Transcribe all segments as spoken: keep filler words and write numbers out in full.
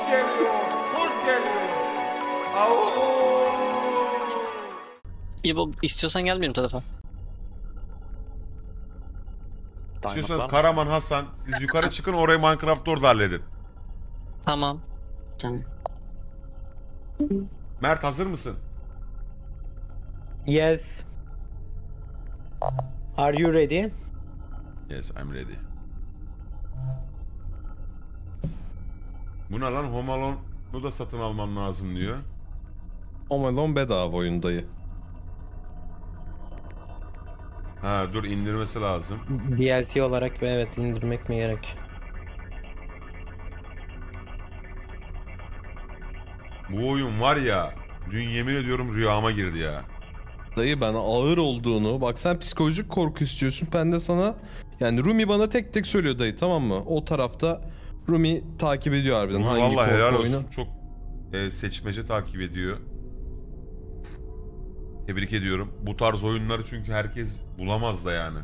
geliyor, kurt geliyor. Au. İbo istiyorsan gel benim tarafa. İstiyorsanız Karaman, Hasan siz yukarı çıkın, orayı Minecraft orada halledin. Tamam. Tamam. Mert hazır mısın? Yes. Are you ready? Yes, I'm ready. Bu ne lan? Home Alone'u da satın alman lazım diyor. Home Alone bedava oyun dayı. Ha dur, indirmesi lazım. D L C olarak evet, indirmek mi gerek? Bu oyun var ya, dün yemin ediyorum rüyama girdi ya. Dayı ben ağır olduğunu, bak sen psikolojik korku istiyorsun, ben de sana yani Rumi bana tek tek söylüyor dayı, tamam mı? O tarafta Rumi takip ediyor harbiden Bunu hangi vallahi korku helal oyunu. olsun. Çok e, seçmece takip ediyor. Tebrik ediyorum. Bu tarz oyunları çünkü herkes bulamaz da yani.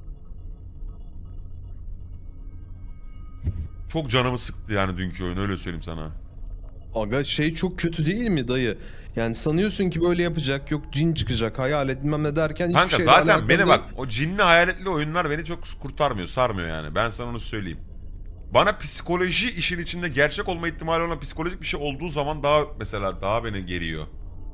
Çok canımı sıktı yani dünkü oyun, öyle söyleyeyim sana. Aga şey çok kötü değil mi dayı? Yani sanıyorsun ki böyle yapacak, yok cin çıkacak, hayalet bilmem ne derken hiçbir Kanka şeyle zaten alakalı beni değil. bak, o cinli hayaletli oyunlar beni çok kurtarmıyor, sarmıyor yani. Ben sana onu söyleyeyim. Bana psikoloji işin içinde gerçek olma ihtimali olan psikolojik bir şey olduğu zaman daha mesela daha beni geriyor.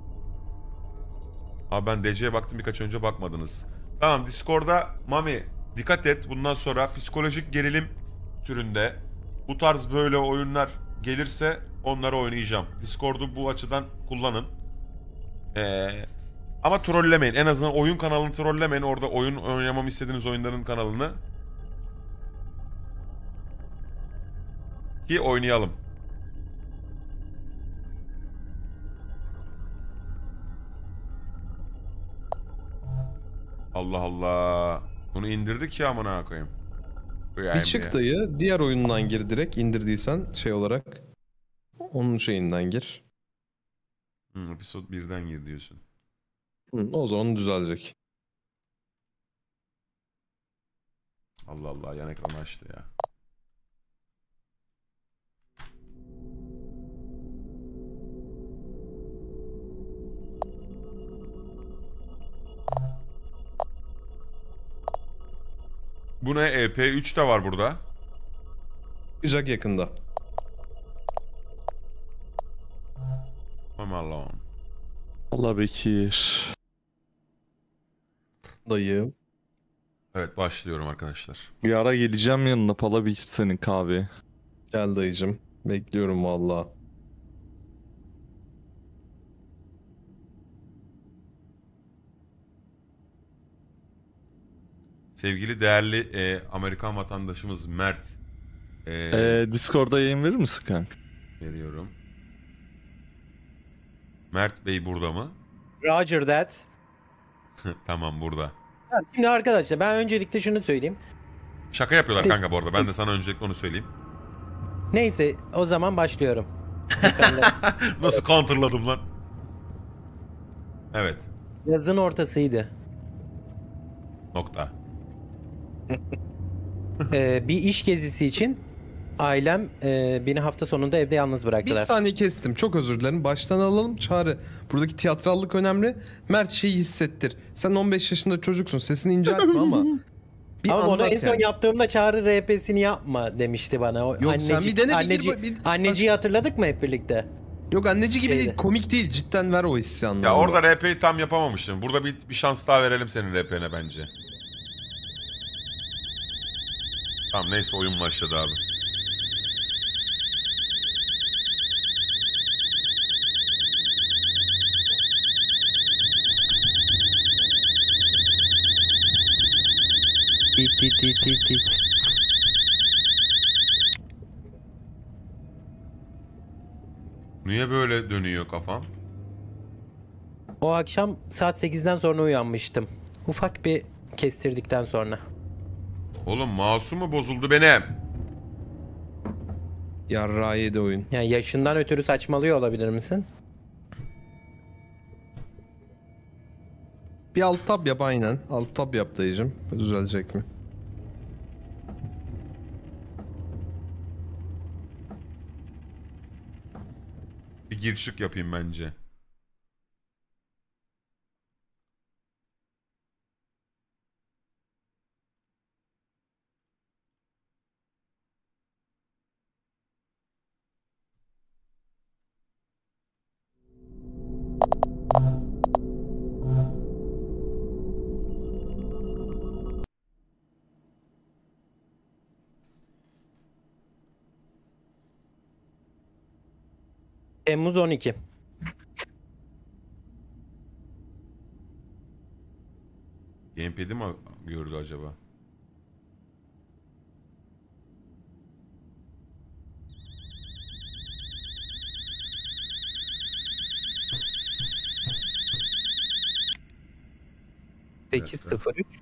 Abi ben D C'ye baktım birkaç önce, bakmadınız. Tamam, Discord'da Mami dikkat et, bundan sonra psikolojik gerilim türünde bu tarz böyle oyunlar gelirse onları oynayacağım. Discord'u bu açıdan kullanın. Ee, ama trollemeyin. En azından oyun kanalını trollemeyin. Orada oyun oynamamı istediğiniz oyunların kanalını. Ki oynayalım. Allah Allah. Bunu indirdik ya, amına koyayım. Bir çık dayı, diğer oyundan gir direkt, indirdiysen şey olarak. Onun şeyinden gir. Hmm, episode birden gir diyorsun. Hı, o zaman düzelecek. Allah Allah, yan ekranı açtı ya. Bu ne? E P üç de var burada. Çıkacak yakında. Home Alone. Allah Bekir. Dayı. Evet, başlıyorum arkadaşlar. Bir ara geleceğim yanına, Pala Bekir senin kahve. Gel dayıcım. Bekliyorum valla. Sevgili değerli e, Amerikan vatandaşımız Mert. E, Ee, Discord'da yayın verir misin kanka? veriyorum. Mert Bey burada mı? Roger that. Tamam, burada. Ha, Şimdi arkadaşlar ben öncelikle şunu söyleyeyim. Şaka yapıyorlar kanka bu arada. Ben de sana öncelikle onu söyleyeyim. Neyse o zaman başlıyorum. Nasıl counterladım lan? Evet. Yazın ortasıydı. Nokta. Ee, bir iş gezisi için ailem e, beni hafta sonunda evde yalnız Bir bıraktılar. saniye kestim. Çok özür dilerim. Baştan alalım. Çağrı. Buradaki tiyatrallık önemli. Mert şeyi hissettir. Sen on beş yaşında çocuksun. Sesini inceltme ama. Bir Ama onu anlat en son yani. yaptığımda Çağrı R P'sini yapma demişti bana. O Yok, sen bir dene, bir anneci, gir, bir- anneciyi hatırladık mı hep birlikte? Yok anneci gibi Şeyde. değil. Komik değil. Cidden ver o hissi anlamında. Ya orada R P'yi tam yapamamıştım. Burada bir, bir şans daha verelim senin R P'ne bence. Tamam neyse, oyun başladı abi. Tit tit tit tit tit. Niye böyle dönüyor kafam? O akşam saat sekizden sonra uyanmıştım. Ufak bir kestirdikten sonra. Oğlum mouse'um mu bozuldu benim? Yarrağı yedi oyun. Yani yaşından ötürü saçmalıyor olabilir misin? Bir alt tab yap aynen. Alt tab yap dayıcım. Düzelecek mi? Bir gir çık yapayım bence. Temmuz on iki. Gamepad'i mi gördü acaba? sekiz sıfır üç.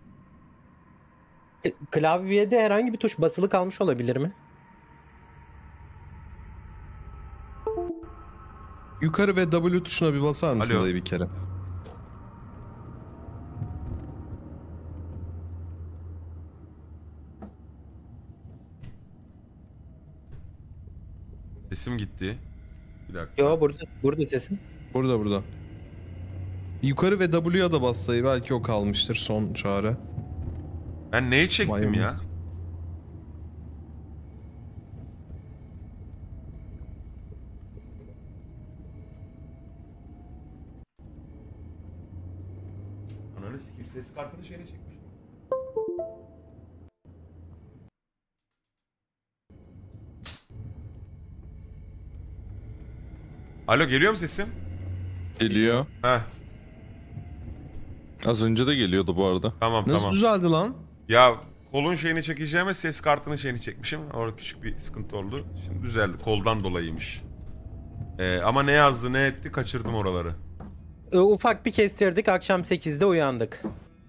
Klavyede herhangi bir tuş basılı kalmış olabilir mi? Yukarı ve W tuşuna bir basar mısın Alo. dayı bir kere? Sesim gitti. Bir dakika. Yo, burada burada sesim. Burada burada. Yukarı ve W'ya da bas dayı, belki o kalmıştır son çare. Ben neyi çektim Maymun. ya? Ananı sikeyim, ses kartını şeyine çekmiş. Alo, geliyor mu sesim? Geliyor. Heh, Az önce de geliyordu bu arada. tamam Nasıl tamam. düzeldi lan? Ya kolun şeyini çekeceğime ses kartının şeyini çekmişim. Orada küçük bir sıkıntı oldu. Şimdi düzeldi. Koldan dolayıymış. Ee, ama ne yazdı ne etti kaçırdım oraları. Ee, ufak bir kestirdik. Akşam sekizde uyandık.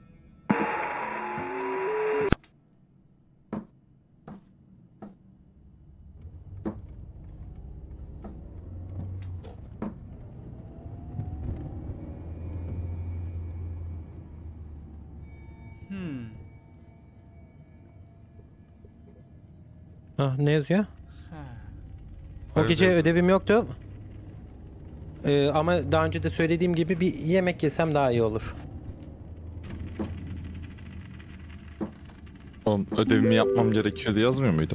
Hmm. Ah, ne yazıyor? Ha. O Evet, gece evet. ödevim yoktu. Ee, ama daha önce de söylediğim gibi bir yemek yesem daha iyi olur. Oğlum ödevimi yapmam gerekiyordu yazmıyor muydu?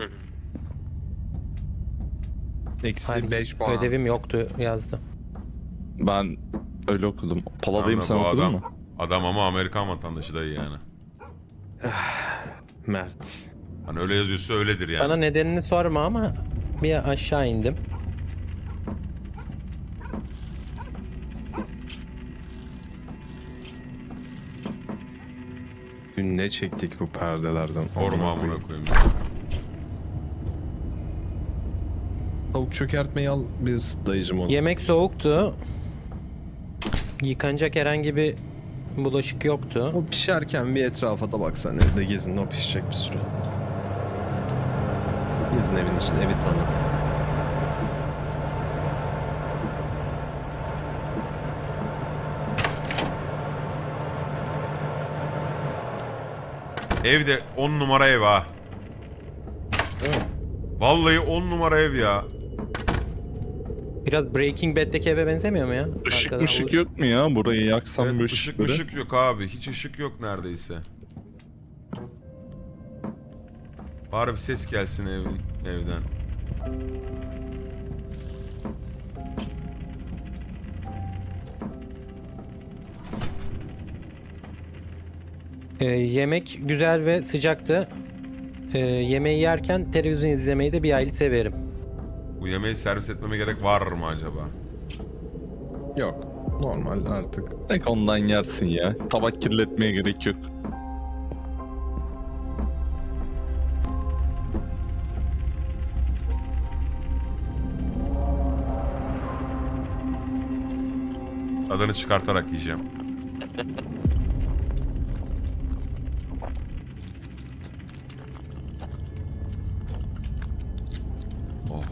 Eksi Hayır, beş puan. ödevim yoktu yazdı. Ben öyle okudum. Paladayım, Ama sen bu okudun adam, mu? Adam ama Amerikan vatandaşı dayı yani. Mert. Hani öyle yazıyorsa öyledir yani. Bana nedenini sorma ama bir aşağı indim. Dün ne çektik bu perdelerden? Forma Amına amına koyayım. Tavuk çökertmeyi al bir ısıt dayıcım onu. Yemek soğuktu. Yıkanacak herhangi bir bulaşık yoktu. O pişerken bir etrafa da baksan, evde gezin, o pişecek bir süre. Gezin evin için, evi tanı. Evde on numara ev ha. Vallahi on numara ev ya. Biraz Breaking Bad'deki eve benzemiyor mu ya? Işık Arkadan ışık havuz- yok mu ya? Burayı yaksam Evet, bu ışık ışıkları. ışık yok abi. Hiç ışık yok neredeyse. Bari bir ses gelsin evin, evden. Ee, yemek güzel ve sıcaktı. Ee, yemeği yerken televizyon izlemeyi de bir hayli severim. Bu yemeği servis etmeme gerek var mı acaba? Yok. Normal artık. Tek ondan yersin ya. Tabak kirletmeye gerek yok. Adını çıkartarak yiyeceğim. Oh.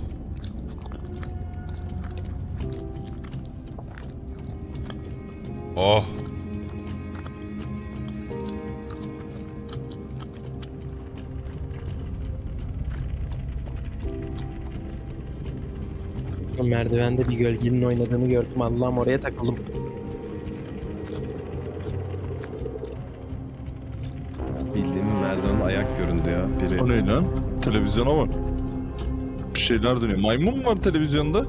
Oh. Merdivende bir gölgenin oynadığını gördüm. Allah'ım oraya takıldım. Bildiğim merdiven ayak göründü ya. Biri O ne lan? Televizyona bak. Bir şeyler dönüyor. Maymun mu var televizyonda?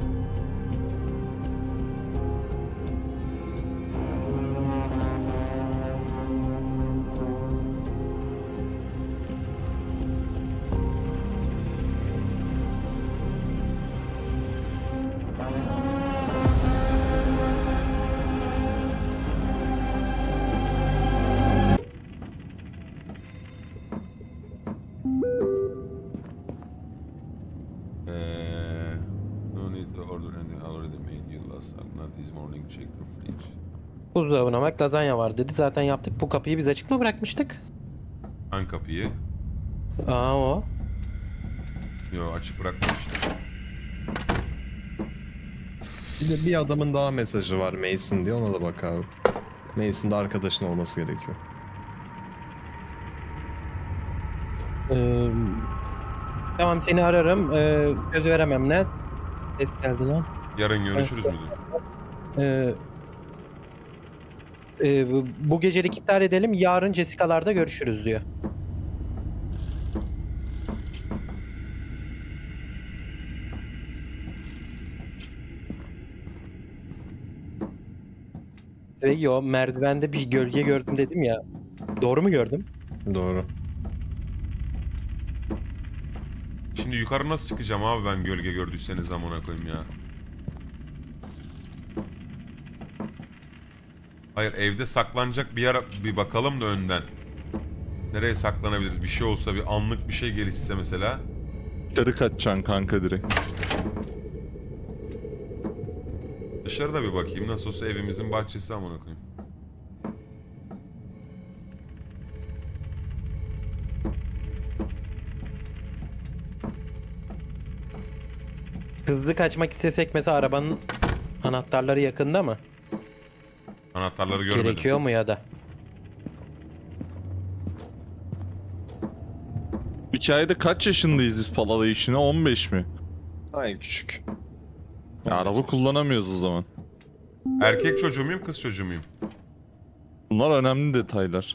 Eee, no need to order anything already made you last night. Not this morning. Check the fridge. Buzdolabına bak, lazanya var dedi. Zaten yaptık. Bu kapıyı biz açık mı bırakmıştık? Hangi kapıyı? Aa o. Yo, açık bırakmamıştım. Bir de bir adamın daha mesajı var Mason diye, ona da bak abi. Mason da arkadaşın olması gerekiyor. Ee, tamam seni ararım. Ee, söz veremem net. Ses geldi lan. Yarın görüşürüz müdür? Ee, e, bu- bu gecelik iptal edelim. Yarın Jessica'larda görüşürüz diyor. Ve yo, merdivende bir gölge gördüm dedim ya. Doğru mu gördüm? Doğru. Şimdi yukarı nasıl çıkacağım abi ben gölge gördüyseniz amına koyayım ya. Hayır, evde saklanacak bir yer bir bakalım da önden. Nereye saklanabiliriz? Bir şey olsa, bir anlık bir şey gelişse mesela. Dışarı kaçacaksın kanka direkt. Dışarıda bir bakayım. Nasıl olsa evimizin bahçesi amına koyayım. Hızlı kaçmak istesek mesela arabanın anahtarları yakında mı? Anahtarları görmedim. Gerekiyor mu ya da? Hikayede kaç yaşındayız biz Palala işine? on beş mi? Ay küçük. Ya araba kullanamıyoruz o zaman. Erkek çocuğu muyum, kız çocuğu muyum? Bunlar önemli detaylar.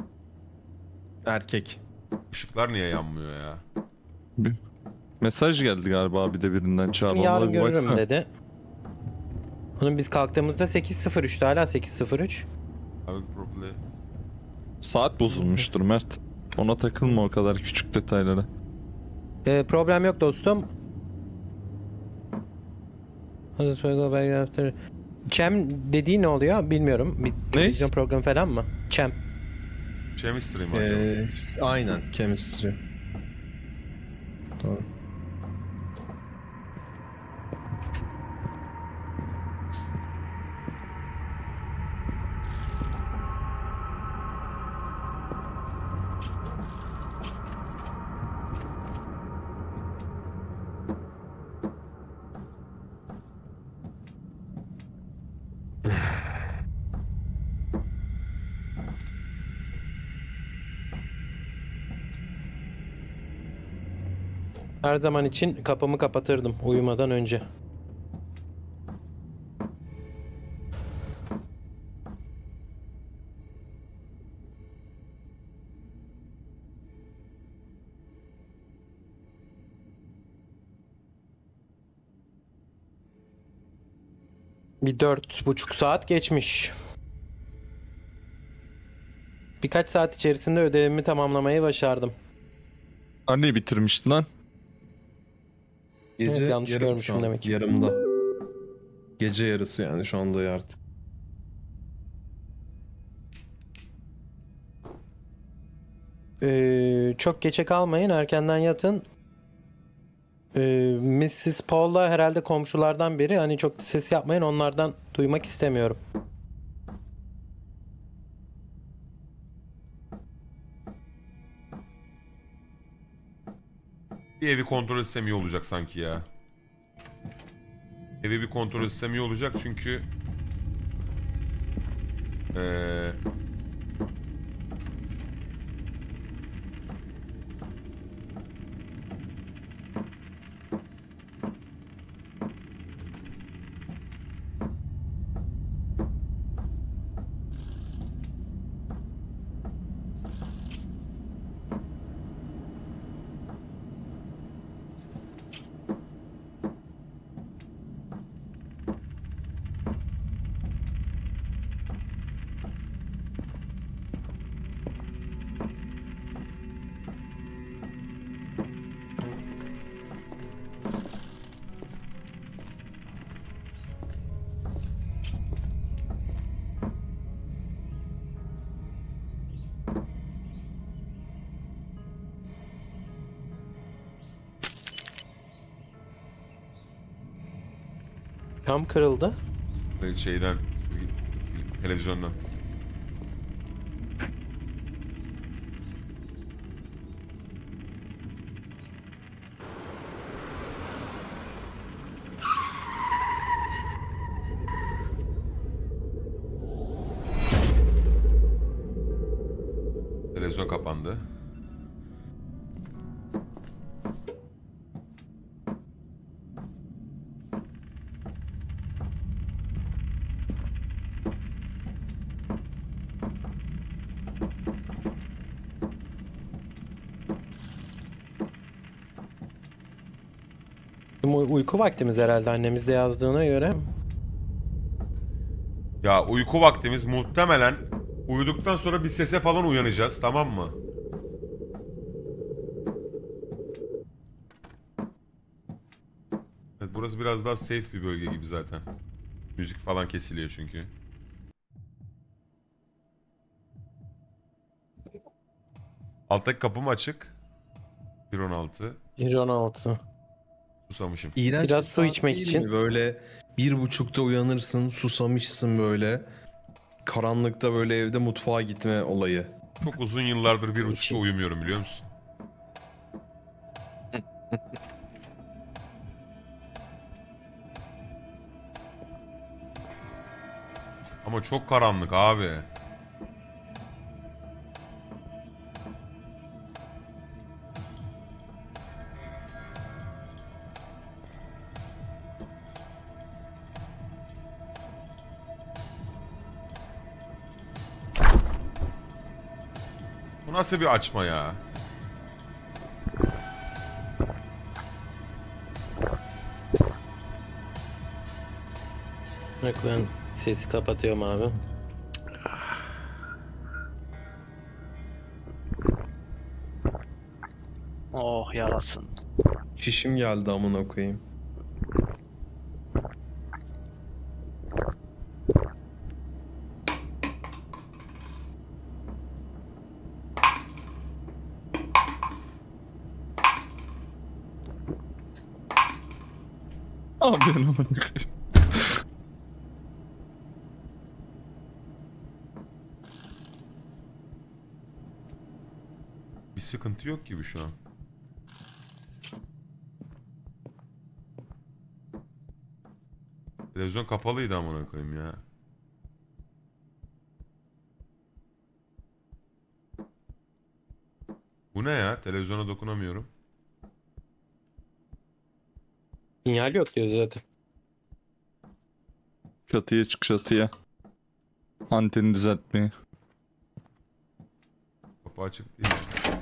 Erkek. Işıklar niye yanmıyor ya? Bir mesaj geldi galiba bir de birinden çağırmalar. Yarın Bir görürüm baksana. dedi. Onun biz kalktığımızda sekiz sıfır üç'tü, hala sekiz sıfır üç. Abi problem. Saat bozulmuştur Mert. Ona takılma o kadar küçük detaylara. Ee, problem yok dostum. Cem dediği ne oluyor bilmiyorum. Bir televizyon programı falan mı? Cem. Chemistry mi acaba? Ee, aynen chemistry. Tamam. Her zaman için kapımı kapatırdım uyumadan önce. Bir dört buçuk saat geçmiş. Birkaç saat içerisinde ödevimi tamamlamayı başardım. Anneyi bitirmiştin lan. Gece Evet, yanlış yarım görmüşüm şu an, demek. Yarımda. Gece yarısı yani şu anda artık. Ee, çok geçe kalmayın, erkenden yatın. Ee, missus Paul'la herhalde komşulardan biri. Hani çok ses yapmayın, onlardan duymak istemiyorum. Bir evi kontrol etsem iyi olacak sanki ya. Evi bir kontrol etsem iyi olacak çünkü... Ee... Cam kırıldı. Şeyden, televizyondan. Televizyon kapandı. Bizim uy- uyku vaktimiz herhalde annemiz de yazdığına göre. Ya uyku vaktimiz muhtemelen uyuduktan sonra bir sese falan uyanacağız, tamam mı? Evet, burası biraz daha safe bir bölge gibi zaten. Müzik falan kesiliyor çünkü. Alttaki kapım açık. bir on altı. bir on altı. Susamışım. İğrenç Biraz bir su saat içmek değil için. mi? Böyle bir buçukta uyanırsın, susamışsın böyle. Karanlıkta böyle evde mutfağa gitme olayı. Çok uzun yıllardır bir buçukta uyumuyorum, biliyor musun? Ama çok karanlık abi. Bu nasıl bir açma ya? Bak ben sesi kapatıyorum abi. Oh yarasın. Şişim geldi amına koyayım. Abi ben amına koyayım. Bir sıkıntı yok gibi şu an. Televizyon kapalıydı amına koyayım ya. Bu ne ya? Televizyona dokunamıyorum. Sinyal yok diyor zaten. Çatıya çık çatıya. Anteni düzeltmeye. Kapı açık değil.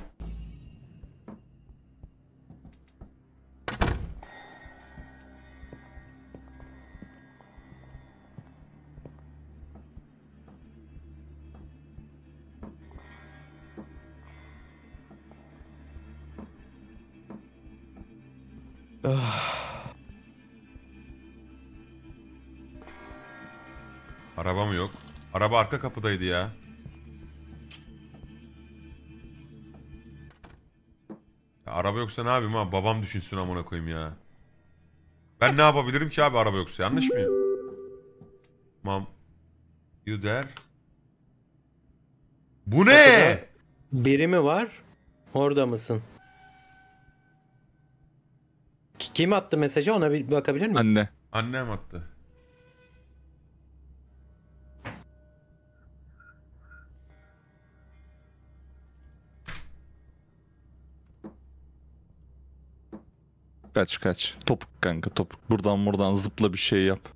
Araba mı yok? Araba arka kapıdaydı ya. Ya araba yoksa ne yapayım abi? Babam düşünsün amına koyayım ya. Ben ne yapabilirim ki abi araba yoksa? Yanlış mıyım? Mam. You there? Bu ne? Biri mi var? Orada mısın? Ki- Kim attı mesajı, ona bir bakabilir miyiz? Anne. Annem attı. Kaç kaç. Topuk kanka topuk. Buradan buradan zıpla bir şey yap.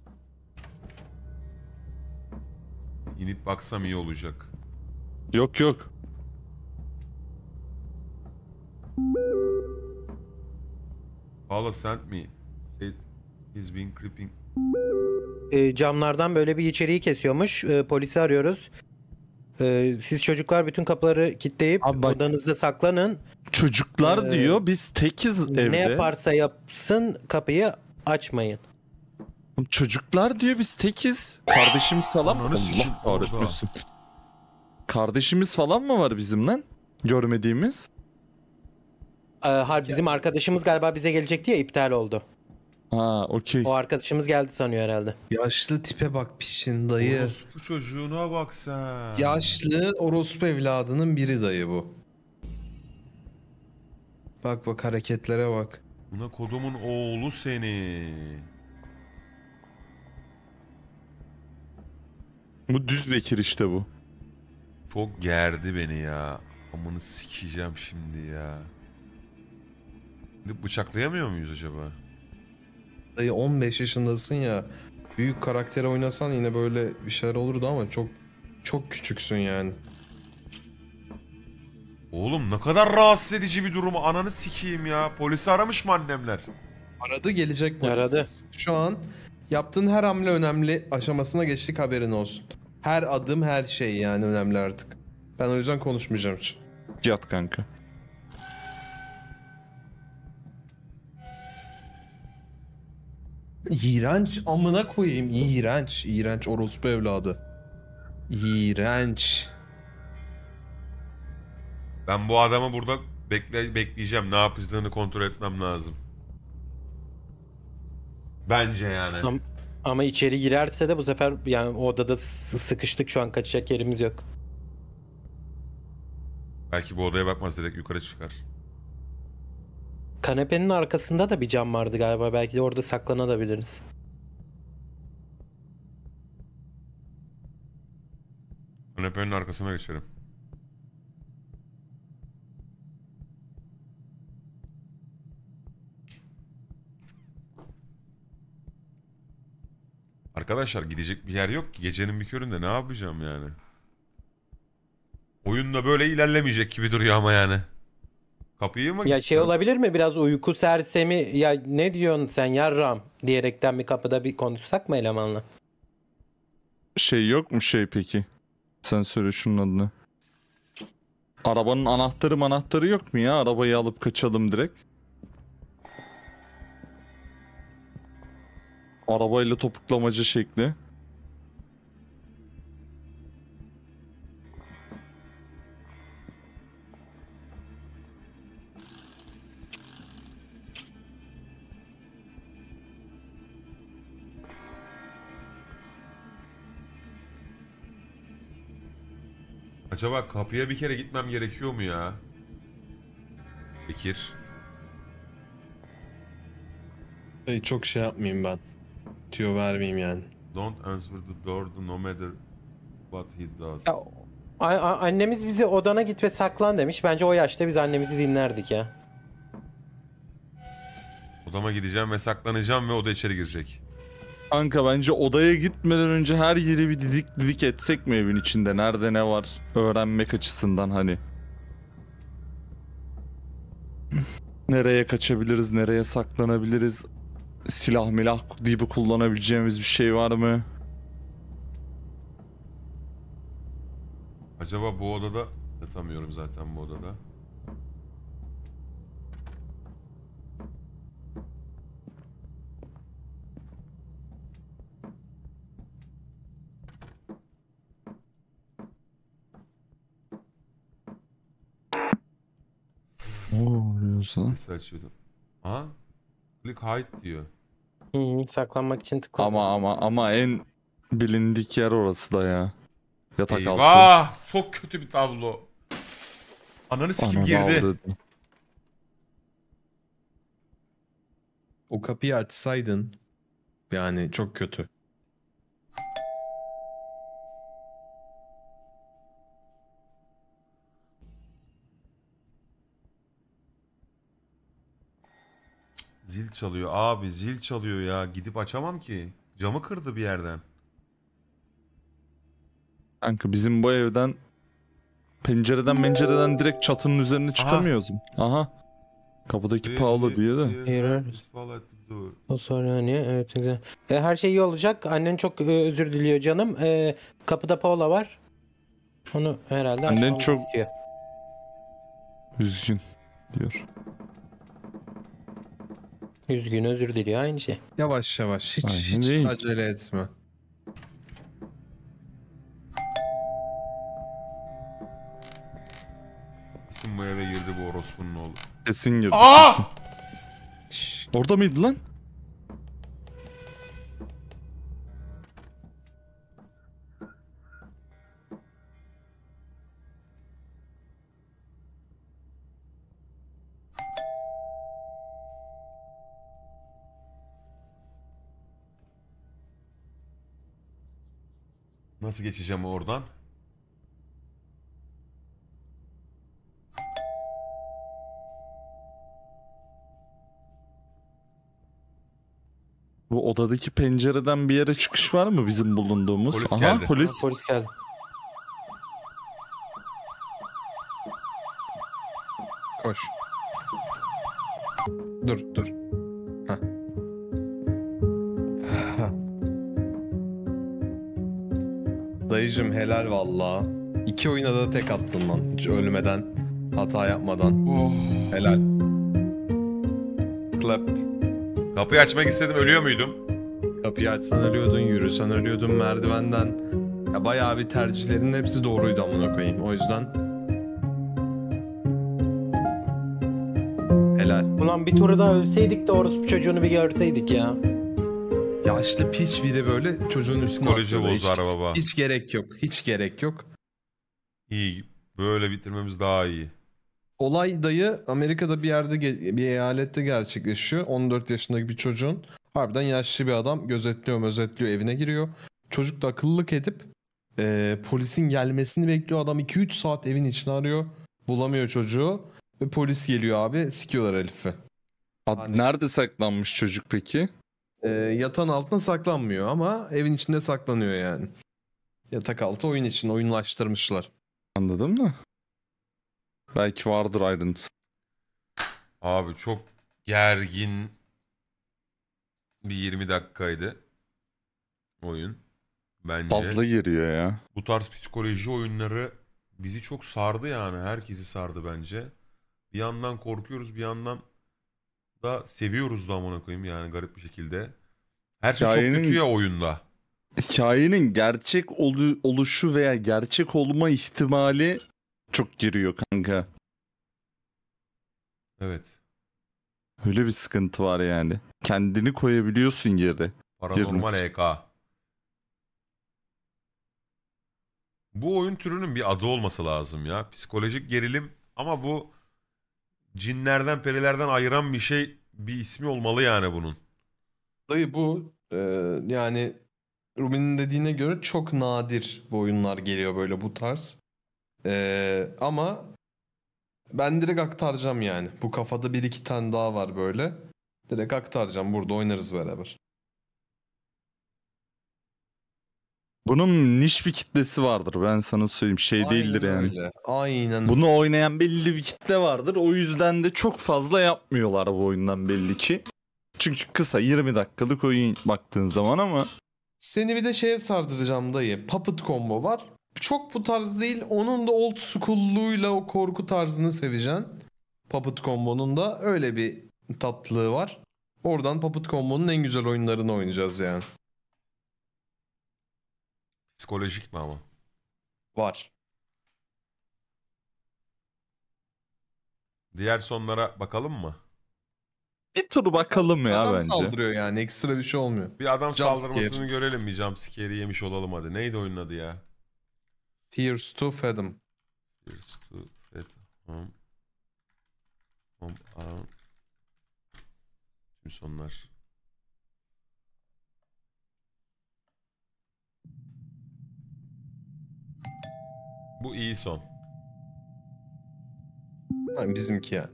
İnip baksam iyi olacak. Yok yok. Paula sent me. Said he's been creeping. E, camlardan böyle bir içeriği kesiyormuş. E, polisi arıyoruz. E, siz çocuklar bütün kapıları kilitleyip Abi bak- odanızda saklanın. Çocuklar Ee, diyor biz tekiz evde. Ne yaparsa yapsın kapıyı açmayın. Çocuklar diyor biz tekiz. Kardeşimiz falan mı? Ananı sikeyim, Allah kahretmesin. Kardeşimiz falan mı var bizim lan? Görmediğimiz. E, ha, bizim arkadaşımız galiba bize gelecekti ya, iptal oldu. Ha okey. O arkadaşımız geldi sanıyor herhalde. Yaşlı tipe bak pişin dayı. Orospu çocuğuna bak sen. Yaşlı orospu evladının biri dayı bu. Bak bak hareketlere bak. Buna kodumun oğlu seni. Bu düz Bekir işte bu. Çok gerdi beni ya. Amını sikeceğim şimdi ya. Şimdi bıçaklayamıyor muyuz acaba? Dayı on beş yaşındasın ya. Büyük karaktere oynasan yine böyle bir şeyler olurdu ama çok çok küçüksün yani. Oğlum ne kadar rahatsız edici bir durum. Ananı sikeyim ya. Polisi aramış mı annemler? Aradı gelecek polis. Aradı. Şu an yaptığın her hamle önemli aşamasına geçtik haberin olsun. Her adım her şey yani önemli artık. Ben o yüzden konuşmayacağım hiç. Yat kanka. İğrenç amına koyayım iğrenç. İğrenç orospu evladı. İğrenç. Ben bu adamı burada bekle bekleyeceğim. Ne yapacağını kontrol etmem lazım. Bence yani. Ama, ama içeri girerse de bu sefer yani odada s- sıkıştık, şu an kaçacak yerimiz yok. Belki bu odaya bakmaz, direkt yukarı çıkar. Kanepenin arkasında da bir cam vardı galiba. Belki de orada saklanabiliriz. Kanepenin arkasına geçelim. Arkadaşlar gidecek bir yer yok ki. Gecenin bir köründe ne yapacağım yani? Oyunda böyle ilerlemeyecek gibi duruyor ama yani. Kapıyı mı Ya şey gitsem? olabilir mi, biraz uyku sersemi, ya ne diyorsun sen yarram diyerekten bir kapıda bir konuşsak mı elemanla? Şey yok mu şey peki? Sen söyle şunun adını. Arabanın anahtarı anahtarı yok mu ya? Arabayı alıp kaçalım direkt. Arabayla topuklamacı şekli. Acaba kapıya bir kere gitmem gerekiyor mu ya? Bekir. Dayı çok şey yapmayayım ben. Tüyo vermeyeyim yani. Don't answer the door no matter what he does. Ya, a- a- annemiz bizi odana git ve saklan demiş. Bence o yaşta biz annemizi dinlerdik ya. Odama gideceğim ve saklanacağım ve o da içeri girecek. Kanka bence odaya gitmeden önce her yeri bir didik didik etsek mi evin içinde? Nerede ne var? Öğrenmek açısından hani. Nereye kaçabiliriz? Nereye saklanabiliriz? Silah milah gibi kullanabileceğimiz bir şey var mı? Acaba bu odada... Yatamıyorum zaten bu odada. Ne oluyorsa? Nasıl açıyordum? Ha? Click hide diyor. Hı, saklanmak için tıkla. Ama ama ama en bilindik yer orası da ya. Yatak altı. Eyvah! Çok kötü bir tablo. Ananı sikim Ananı girdi. avradı. O kapıyı açsaydın yani çok kötü. Zil çalıyor abi, zil çalıyor ya. Gidip açamam ki. Camı kırdı bir yerden. Kanka bizim bu evden pencereden pencereden direkt çatının üzerine çıkamıyoruz mu? Aha. Kapıdaki pahalı diyor da. O sonra hani evet güzel. E, her şey iyi olacak. Annen çok e, özür diliyor canım. E, kapıda Paula var. Onu herhalde Annen açmamızı çok- istiyor. Üzgün diyor. Üzgün, özür diliyor, aynı şey. Yavaş yavaş hiç, Aynen hiç değil. acele etme. Kesin bu eve girdi bu orospunun oğlu. Kesin girdi. Aa! Kesin. Orada mıydı lan? Nasıl geçeceğim oradan? Bu odadaki pencereden bir yere çıkış var mı bizim bulunduğumuz? Polis Aha, geldi. polis. Polis geldi. Koş. Dur dur. Heh. Dayıcım helal valla. İki oyuna da tek attın lan. Hiç ölmeden, hata yapmadan. Oh. Helal. Clap. Kapıyı açmak istedim, ölüyor muydum? Kapıyı açsan ölüyordun, yürüsen ölüyordun merdivenden. Ya bayağı bir tercihlerin hepsi doğruydu amına koyayım. O yüzden helal. Ulan bir turu daha ölseydik de orospu çocuğunu bir görseydik ya. Yaşlı piç biri böyle çocuğun üstüne Psikoloji atlıyordu. Hiç, bozar baba. hiç gerek yok. Hiç gerek yok. İyi. Böyle bitirmemiz daha iyi. Olay dayı Amerika'da bir yerde ge- bir eyalette gerçekleşiyor. on dört yaşındaki bir çocuğun harbiden yaşlı bir adam gözetliyor özetliyor evine giriyor. Çocuk da akıllılık edip e, polisin gelmesini bekliyor. Adam iki üç saat evin içine arıyor. Bulamıyor çocuğu. Ve polis geliyor abi. Sikiyorlar Elif'i. Ad- Hani- Nerede saklanmış çocuk peki? E, yatağın altına saklanmıyor ama evin içinde saklanıyor yani. Yatak altı oyun için oyunlaştırmışlar. Anladım da. Belki vardır ayrıntısı. Abi çok gergin bir yirmi dakikaydı oyun. Bence. Fazla giriyor ya. Bu tarz psikoloji oyunları bizi çok sardı yani. Herkesi sardı bence. Bir yandan korkuyoruz, bir yandan da seviyoruz da amına koyayım yani garip bir şekilde. Her şey Hikayenin- çok kötü ya oyunda. Hikayenin gerçek olu- oluşu veya gerçek olma ihtimali çok giriyor kanka. Evet. Öyle bir sıkıntı var yani. Kendini koyabiliyorsun yere. Paranormal E K. Bu oyun türünün bir adı olması lazım ya. Psikolojik gerilim ama bu cinlerden perilerden ayıran bir şey, bir ismi olmalı yani bunun. Dayı bu e, yani Rumi'nin dediğine göre çok nadir bu oyunlar geliyor böyle bu tarz. E, ama ben direkt aktaracağım yani. Bu kafada bir iki tane daha var böyle. Direkt aktaracağım. Burada oynarız beraber. Bunun niş bir kitlesi vardır, ben sana söyleyeyim. Şey değildir Aynen yani. öyle. Aynen. Bunu oynayan belli bir kitle vardır. O yüzden de çok fazla yapmıyorlar bu oyundan belli ki. Çünkü kısa yirmi dakikalık oyun baktığın zaman ama Seni bir de şeye sardıracağım dayı. Puppet Combo var. Çok bu tarz değil. Onun da old school'luğuyla o korku tarzını seveceksin. Puppet Combo'nun da öyle bir tatlılığı var. Oradan Puppet Combo'nun en güzel oyunlarını oynayacağız yani. Psikolojik mi ama? Var. Diğer sonlara bakalım mı? bir tur bakalım ya Adam bence. saldırıyor yani. Ekstra bir şey olmuyor. Bir adam Jump saldırmasını scare. görelim, bir jumpscare'i yemiş olalım hadi. Neydi oyunun adı ya? Tears to Fathom. Here's to Fred Home. Home Around. Tüm sonlar. Bu iyi son. Ha, bizimki yani.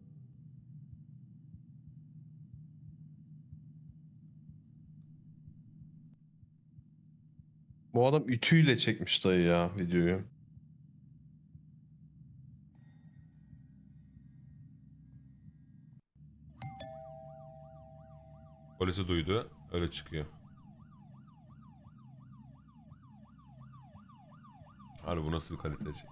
Bu adam ütüyle çekmiş dayı ya videoyu. Polisi duydu. Öyle çıkıyor. Harbi bu nasıl bir kaliteci?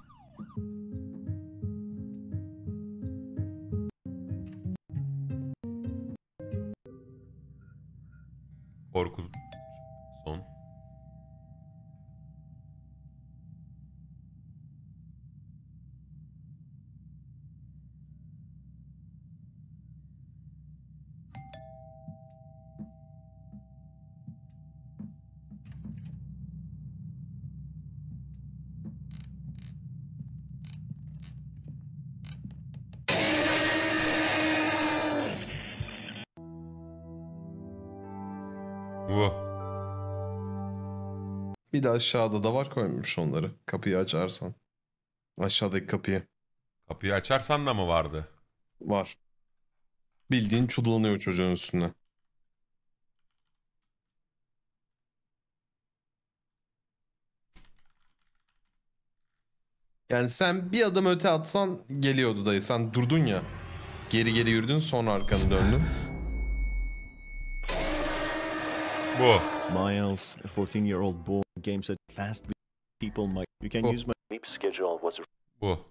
Korku son. Bu. Bir de aşağıda da var, koymuş onları. Kapıyı açarsan. Aşağıdaki kapıyı. Kapıyı açarsan da mı vardı? Var. Bildiğin çullanıyor çocuğun üstüne. Yani sen bir adım öte atsan geliyordu dayı. Sen durdun ya. Geri geri yürüdün, sonra arkanı döndün. Bu. Miles, a fourteen-year-old boy, games at fast people might. You can Oh. use my sleep schedule was Bu.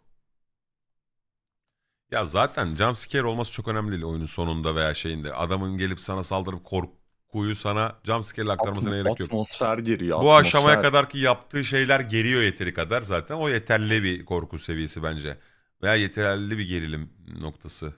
Ya zaten jumpscare olması çok önemli değil oyunun sonunda veya şeyinde. Adamın gelip sana saldırıp korkuyu sana jumpscare aktarmasına gerek yok. Atmosfer giriyor. Bu atmosfer. aşamaya kadar ki yaptığı şeyler geriyor yeteri kadar zaten. O yeterli bir korku seviyesi bence. Veya yeterli bir gerilim noktası.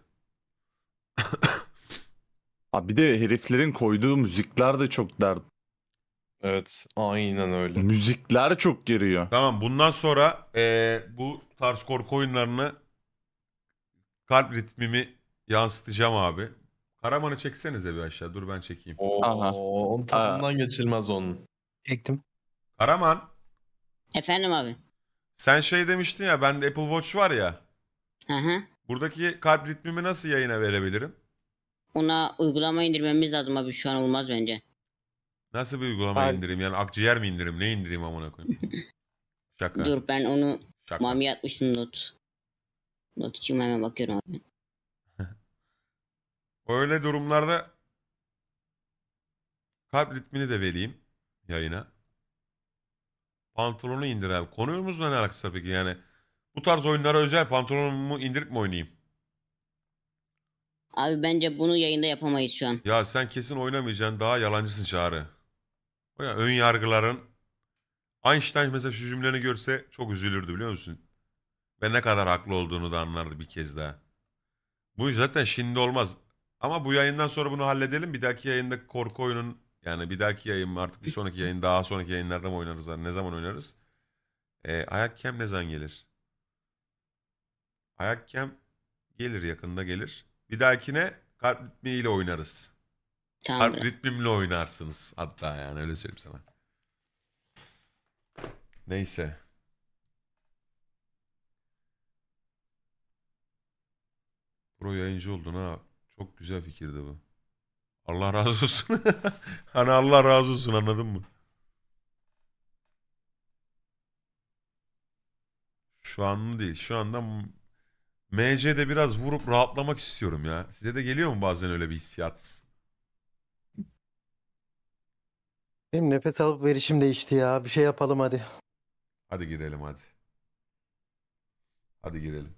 Abi bir de heriflerin koyduğu müzikler de çok dert. Evet, aynen öyle. Müzikler çok geriyor. Tamam, bundan sonra eee, bu tarz korku oyunlarını kalp ritmimi yansıtacağım abi. Karaman'ı çeksenize bir aşağı. Dur ben çekeyim. Oo, Aha. onun tadından geçilmez onun. Çektim. Karaman, Efendim abi. sen şey demiştin ya, bende Apple Watch var ya. Hı hı. Buradaki kalp ritmimi nasıl yayına verebilirim? Ona uygulama indirmemiz lazım abi, şu an olmaz bence. Nasıl bir uygulama Kalp- indireyim? Yani akciğer mi indireyim? Ne indireyim amına koyayım? Şaka. Dur, ben onu Şaka. Mami atmıştım not. Not için hemen bakıyorum abi. Öyle durumlarda kalp ritmini de vereyim yayına. Pantolonu indir abi. Konumuzla ne alakası var peki yani? Bu tarz oyunlara özel pantolonumu indirip mi oynayayım? Abi bence bunu yayında yapamayız şu an. Ya sen kesin oynamayacaksın. Daha yalancısın Çağrı. O ya ön yargıların. Einstein mesela şu cümleni görse çok üzülürdü biliyor musun? Ve ne kadar haklı olduğunu da anlardı bir kez daha. Bu zaten şimdi olmaz. Ama bu yayından sonra bunu halledelim. Bir dahaki yayında korku oyunun, yani bir dahaki yayın mı artık, bir sonraki yayın, daha sonraki yayınlarda mı oynarız? Ne zaman oynarız? Ee, ayak kem ne zaman gelir? Ayak kem gelir, yakında gelir. Bir dahakine kalp ritmiyle oynarız. Tamam. Kalp ritmimle oynarsınız hatta, yani öyle söyleyeyim sana. Neyse. Pro yayıncı oldun ha. Çok güzel fikirdi bu. Allah razı olsun. Hani Allah razı olsun, anladın mı? Şu an değil. Şu anda M C'de biraz vurup rahatlamak istiyorum ya. Size de geliyor mu bazen öyle bir hissiyat? Benim nefes alıp verişim değişti ya. Bir şey yapalım hadi. Hadi girelim hadi. Hadi girelim.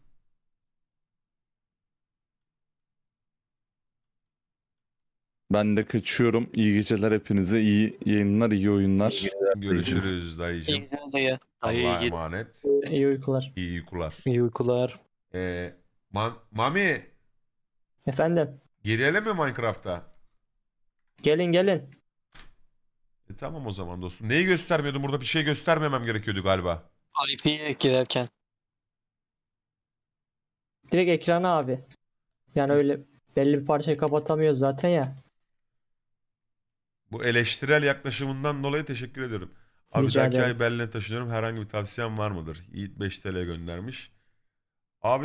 Ben de kaçıyorum. İyi geceler hepinize. İyi yayınlar, iyi oyunlar. Görüşürüz İyi dayıcım. güzel dayı. Dayı Allah'a git. emanet. İyi uykular. İyi uykular. İyi uykular. Ee, Ma- Mami, Efendim, girelim mi Minecraft'a? gelin gelin. E, tamam o zaman dostum. Neyi göstermiyordum? Burada bir şey göstermemem gerekiyordu galiba. I P'ye girerken. Direkt ekrana abi. Yani öyle belli bir parçayı kapatamıyoruz zaten ya. Bu eleştirel yaklaşımından dolayı teşekkür ediyorum. Abi Rica dahaki ederim. ay Berlin'e taşınıyorum. Herhangi bir tavsiyen var mıdır? Yiğit beş T L göndermiş. Abi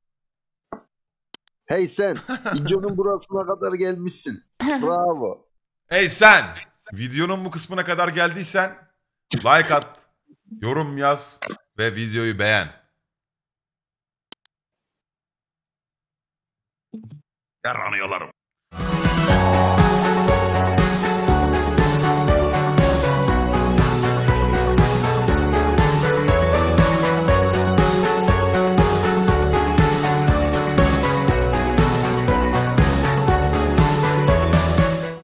Hey sen, videonun burasına kadar gelmişsin. Bravo. hey sen! Videonun bu kısmına kadar geldiysen like at, yorum yaz ve videoyu beğen. Yaranıyorlarım.